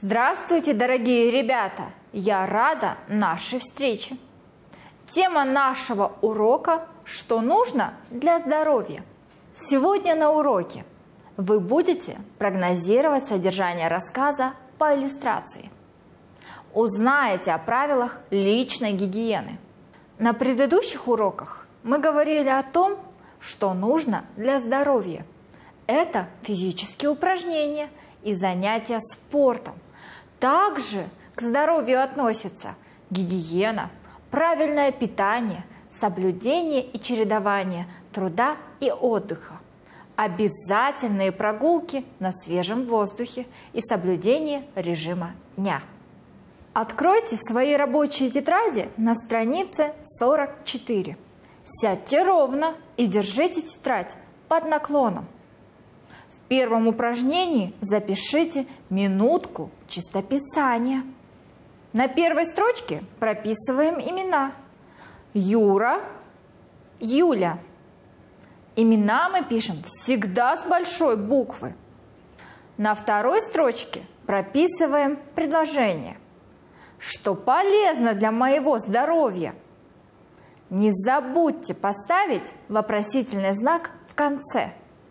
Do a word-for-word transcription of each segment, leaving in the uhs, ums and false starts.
Здравствуйте, дорогие ребята! Я рада нашей встрече. Тема нашего урока «Что нужно для здоровья?». Сегодня на уроке вы будете прогнозировать содержание рассказа по иллюстрации. Узнаете о правилах личной гигиены. На предыдущих уроках мы говорили о том, что нужно для здоровья. Это физические упражнения и занятия спортом. Также к здоровью относятся гигиена, правильное питание, соблюдение и чередование труда и отдыха, обязательные прогулки на свежем воздухе и соблюдение режима дня. Откройте свои рабочие тетради на странице сорок четыре. Сядьте ровно и держите тетрадь под наклоном. В первом упражнении запишите минутку чистописания. На первой строчке прописываем имена. Юра, Юля. Имена мы пишем всегда с большой буквы. На второй строчке прописываем предложение. Что полезно для моего здоровья? Не забудьте поставить вопросительный знак в конце.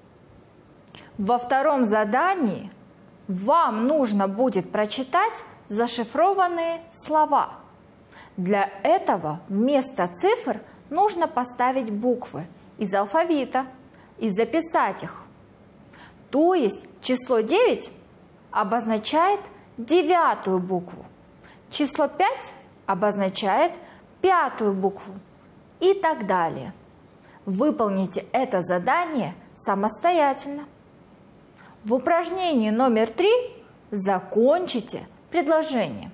Во втором задании вам нужно будет прочитать зашифрованные слова. Для этого вместо цифр нужно поставить буквы из алфавита и записать их. То есть число девять обозначает девятую букву, число пять обозначает пятую букву и так далее. Выполните это задание самостоятельно. В упражнении номер три закончите предложение.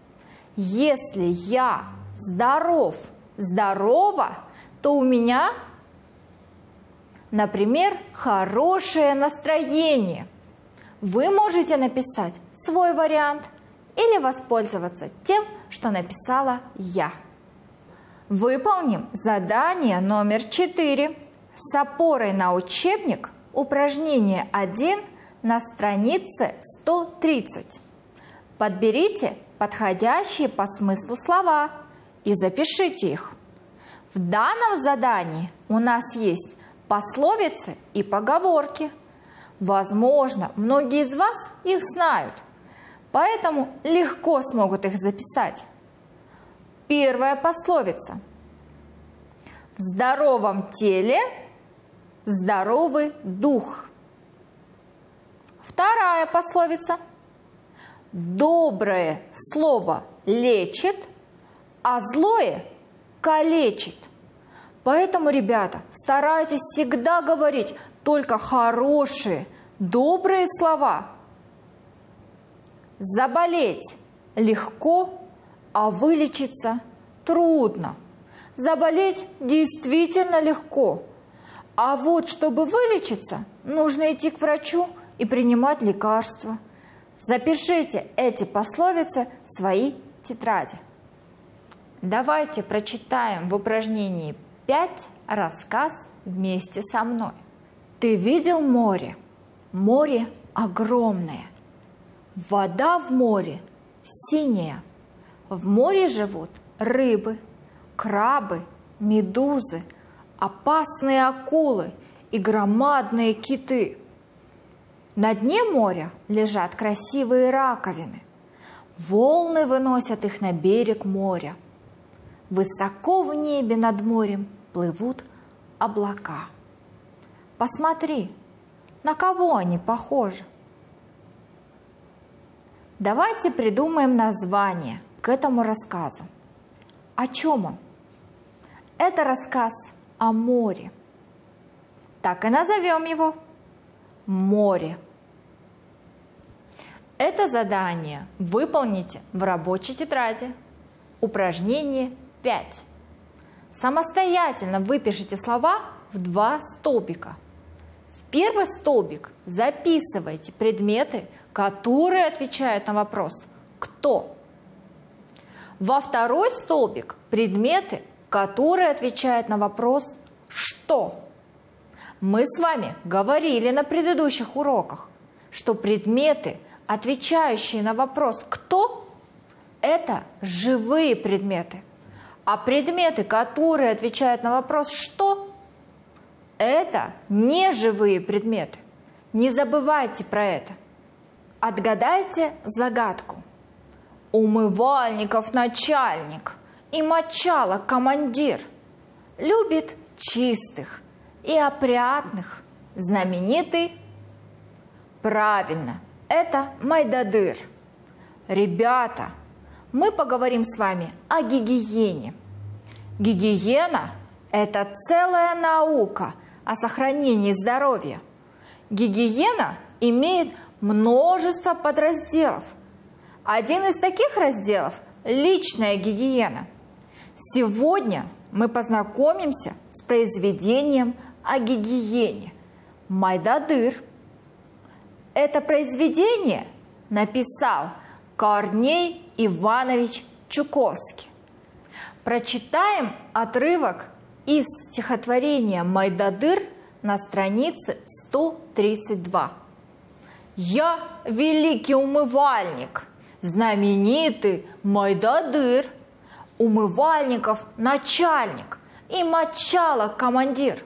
Если я здоров, здорова, то у меня, например, хорошее настроение. Вы можете написать свой вариант или воспользоваться тем, что написала я. Выполним задание номер четыре с опорой на учебник упражнение один на странице сто тридцать. Подберите подходящие по смыслу слова и запишите их. В данном задании у нас есть пословицы и поговорки. Возможно, многие из вас их знают, поэтому легко смогут их записать. Первая пословица. В здоровом теле здоровый дух. Вторая пословица. Доброе слово лечит, а злое калечит. Поэтому, ребята, старайтесь всегда говорить только хорошие, добрые слова. Заболеть легко, а вылечиться трудно. Заболеть действительно легко, а вот чтобы вылечиться, нужно идти к врачу и принимать лекарства. Запишите эти пословицы в свои тетради. Давайте прочитаем в упражнении пять рассказ вместе со мной. Ты видел море? Море огромное. Вода в море синяя. В море живут рыбы, крабы, медузы, опасные акулы и громадные киты. На дне моря лежат красивые раковины. Волны выносят их на берег моря. Высоко в небе над морем плывут облака. Посмотри, на кого они похожи. Давайте придумаем название к этому рассказу. О чем он? Это рассказ о море. Так и назовем его «Море». Это задание выполните в рабочей тетради. Упражнение пять. Самостоятельно выпишите слова в два столбика. В первый столбик записывайте предметы, которые отвечают на вопрос «Кто?». Во второй столбик предметы, которые отвечают на вопрос «Что?». Мы с вами говорили на предыдущих уроках, что предметы отвечающие на вопрос «кто?», это живые предметы. А предметы, которые отвечают на вопрос «что?», это неживые предметы. Не забывайте про это. Отгадайте загадку. Умывальников начальник и мочалок командир. Любит чистых и опрятных. Знаменитый? Правильно, это Майдадыр. Ребята, мы поговорим с вами о гигиене. Гигиена – это целая наука о сохранении здоровья. Гигиена имеет множество подразделов. Один из таких разделов – личная гигиена. Сегодня мы познакомимся с произведением о гигиене Майдадыр. Это произведение написал Корней Иванович Чуковский. Прочитаем отрывок из стихотворения Майдадыр на странице сто тридцать два. «Я великий умывальник, знаменитый Майдадыр, умывальников начальник и мочалок командир.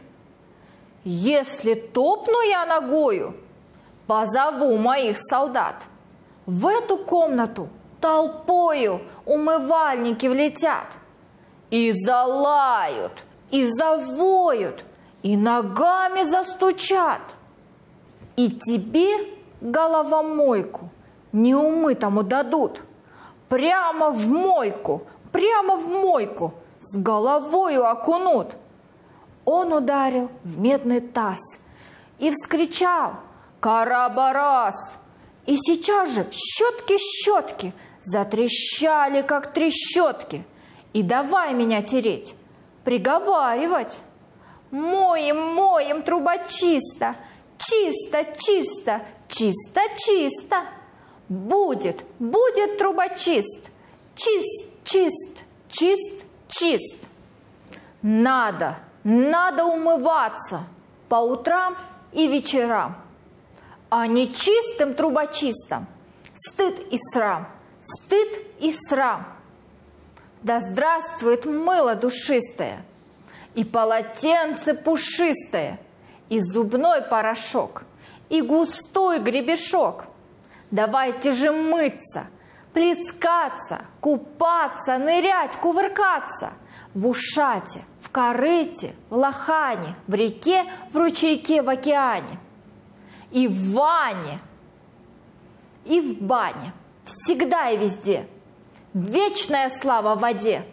Если топну я ногою, позову моих солдат. В эту комнату толпою умывальники влетят и залают, и завоют, и ногами застучат. И тебе головомойку неумытому дадут. Прямо в мойку, прямо в мойку с головою окунут». Он ударил в медный таз и вскричал «Карабарас!». И сейчас же щетки-щетки затрещали, как трещотки. И давай меня тереть, приговаривать: «Моем, моем, труба чисто, чисто, чисто, чисто, чисто. Будет, будет труба чист, чист, чист, чист, чист». Надо, надо умываться по утрам и вечерам, а не чистым трубочистом стыд и срам, стыд и срам. Да здравствует мыло душистое, и полотенце пушистое, и зубной порошок, и густой гребешок. Давайте же мыться, плескаться, купаться, нырять, кувыркаться в ушате, в корыте, в лохане, в реке, в ручейке, в океане. И в ванне, и в бане, всегда и везде. Вечная слава воде.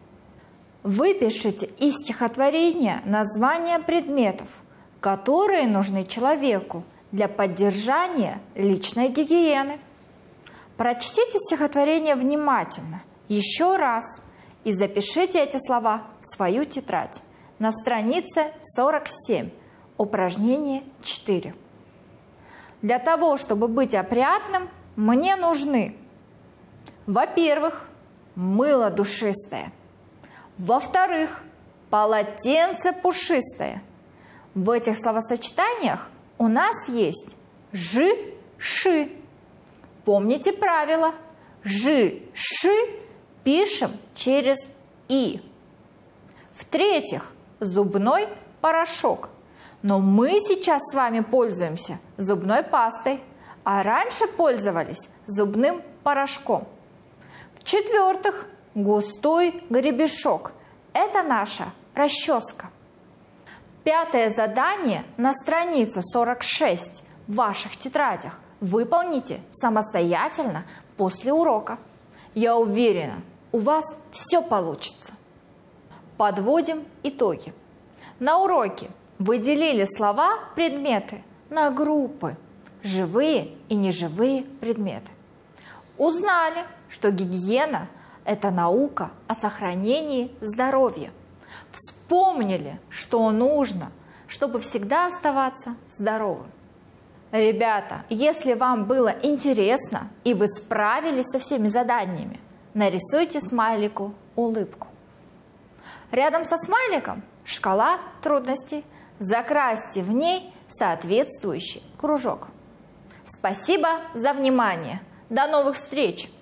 Выпишите из стихотворения названия предметов, которые нужны человеку для поддержания личной гигиены. Прочтите стихотворение внимательно, еще раз, и запишите эти слова в свою тетрадь на странице сорок семь, упражнение четыре. Для того, чтобы быть опрятным, мне нужны, во-первых, мыло душистое, во-вторых, полотенце пушистое. В этих словосочетаниях у нас есть жи, ши. Помните правило: жи, ши пишем через и. В-третьих, зубной порошок. Но мы сейчас с вами пользуемся зубной пастой, а раньше пользовались зубным порошком. В-четвертых, густой гребешок. Это наша расческа. Пятое задание на странице сорок шесть в ваших тетрадях выполните самостоятельно после урока. Я уверена, у вас все получится. Подводим итоги. На уроке вы делили слова, предметы на группы, живые и неживые предметы. Узнали, что гигиена – это наука о сохранении здоровья. Вспомнили, что нужно, чтобы всегда оставаться здоровым. Ребята, если вам было интересно и вы справились со всеми заданиями, нарисуйте смайлику улыбку. Рядом со смайликом шкала трудностей. Закрасьте в ней соответствующий кружок. Спасибо за внимание. До новых встреч!